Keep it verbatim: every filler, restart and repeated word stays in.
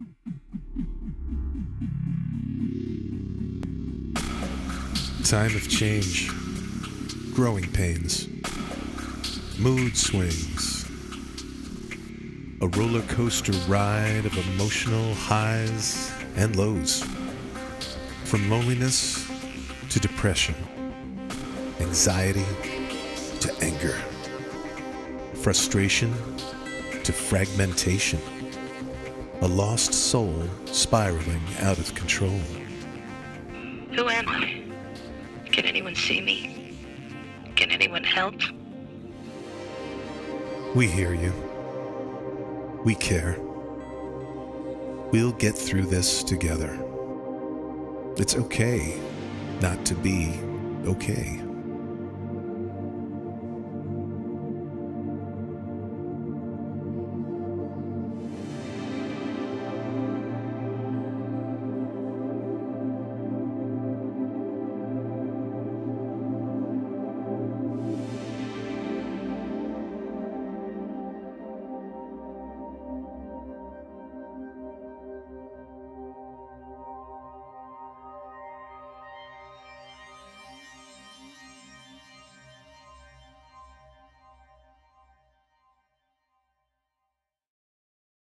Time of change, growing pains, mood swings, a roller coaster ride of emotional highs and lows, from loneliness to depression, anxiety to anger, frustration to fragmentation, a lost soul spiraling out of control. Who am I? Can anyone see me? Can anyone help? We hear you. We care. We'll get through this together. It's okay not to be okay.